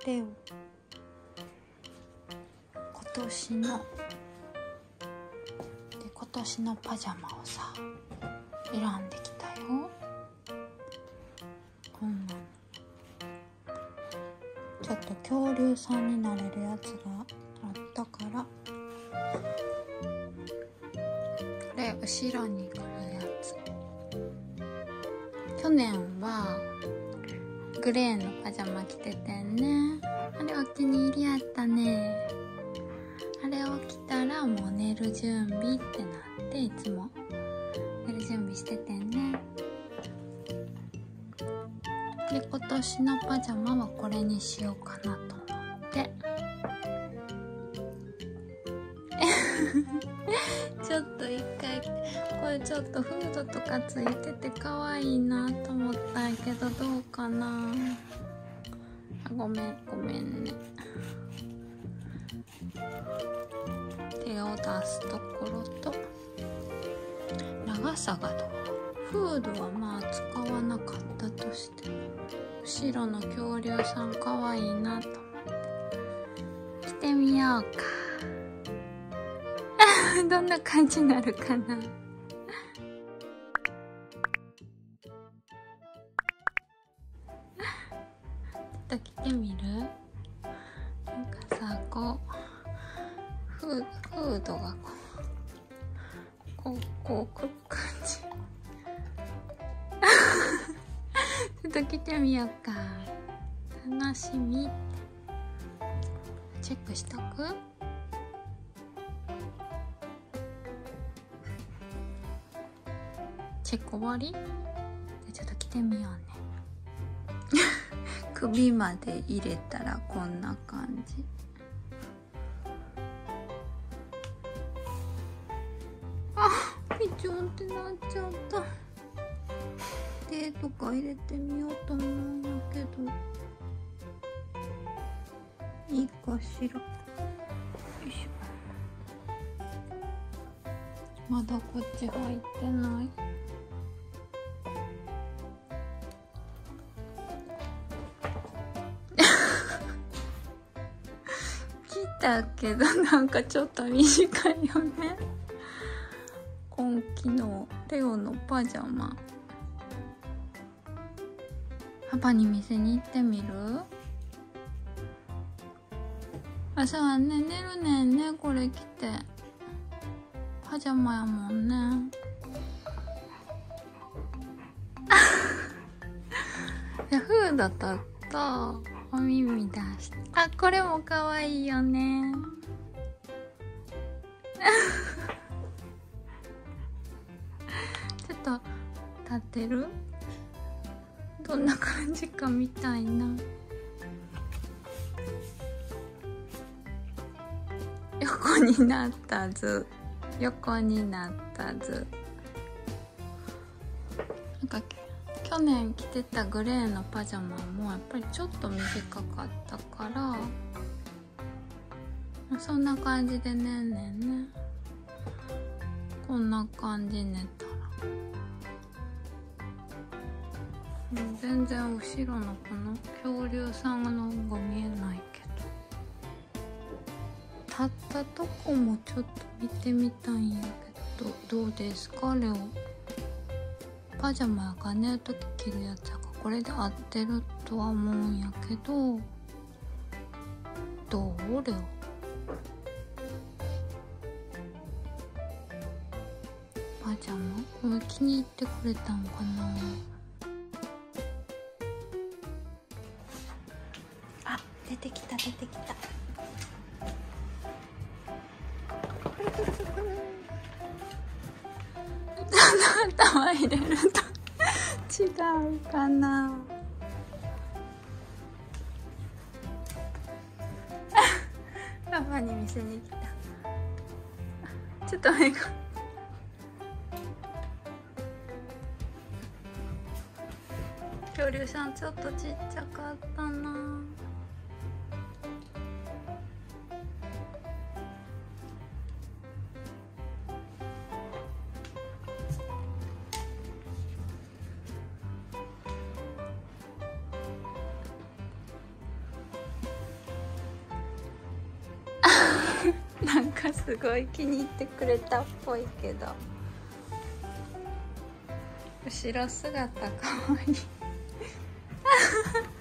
レオ今年のパジャマをさ選んできたよ。こんなのちょっと恐竜さんになれるやつがあったから、これ後ろに来るやつ。去年はグレーのパジャマ着ててんね。あれお気に入りやったね。あれを着たらもう寝る準備ってなって、いつも寝る準備しててんね。で今年のパジャマはこれにしようかなと思ってちょっと一回これちょっとフードとかついてて可愛いなと思ったんやけど、どうかな。ごめんね。手を出すところと長さがどう。フードはまあ使わなかったとして、後ろの恐竜さんかわいいなと思って着てみようかどんな感じになるかな。ちょっと着てみる？なんかさ、こうフードがこうくる感じちょっと着てみようか。楽しみ。チェックしとく？チェック終わり？じゃあちょっと着てみようね首まで入れたらこんな感じ。ピチョンってなっちゃった。手とか入れてみようと思うんだけど、いいかしら。よいしょ。まだこっち入ってない。来たけどなんかちょっと短いよね。今季のレオのパジャマ。パパに見せに行ってみる？朝はね、寝るねんね、これ着て。パジャマやもんね。フードとお耳出して。あ、これもかわいいよね。ちょっと立ってる？どんな感じかみたいな。横になった図。横になった図。なんか去年着てたグレーのパジャマもやっぱりちょっと短かったからそんな感じで寝んねんね。こんな感じ寝たら全然後ろのこの恐竜さんのが見えないけど、立ったとこもちょっと見てみたいんやけど、どうですかレオ？パジャマやから寝るとき着るやつやからこれで合ってるとは思うんやけど、どうレオ？パジャマこれ気に入ってくれたんかな。あ、出てきた出てきた。頭入れると違うかな。パパに見せに来た。ちょっと目が恐竜さんちょっとちっちゃかったな。 なんかすごい気に入ってくれたっぽいけど、後ろ姿かわいい